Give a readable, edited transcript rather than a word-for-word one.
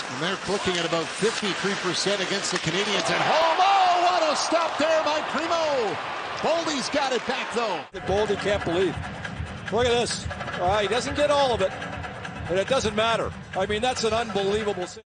And they're clicking at about 53% against the Canadians at home. Oh, what a stop there by Primeaua. Boldy's got it back, though. Boldy can't believe. Look at this. He doesn't get all of it, and it doesn't matter. I mean, that's an unbelievable...